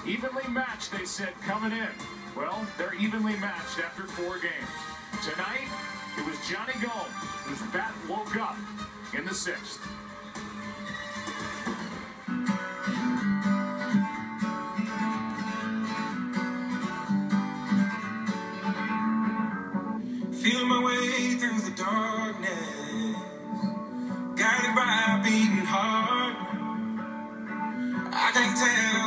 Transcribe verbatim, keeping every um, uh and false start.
Evenly matched, they said, coming in. Well, they're evenly matched after four games. Tonight, it was Johnny Gomes whose bat woke up in the sixth. Feeling my way through the darkness, guided by a beating heart. I can't tell